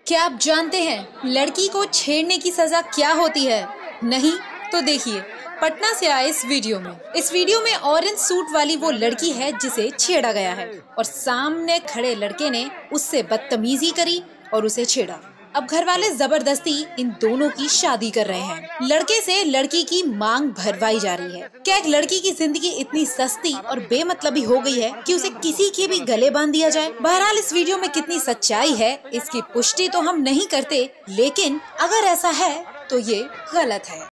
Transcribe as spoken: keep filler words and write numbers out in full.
क्या आप जानते हैं लड़की को छेड़ने की सजा क्या होती है? नहीं तो देखिए पटना से आए इस वीडियो में। इस वीडियो में ऑरेंज सूट वाली वो लड़की है जिसे छेड़ा गया है और सामने खड़े लड़के ने उससे बदतमीजी करी और उसे छेड़ा। अब घर वाले जबरदस्ती इन दोनों की शादी कर रहे हैं। लड़के से लड़की की मांग भरवाई जा रही है। क्या एक लड़की की जिंदगी इतनी सस्ती और बेमतलबी हो गई है कि उसे किसी के भी गले बांध दिया जाए? बहरहाल इस वीडियो में कितनी सच्चाई है इसकी पुष्टि तो हम नहीं करते, लेकिन अगर ऐसा है तो ये गलत है।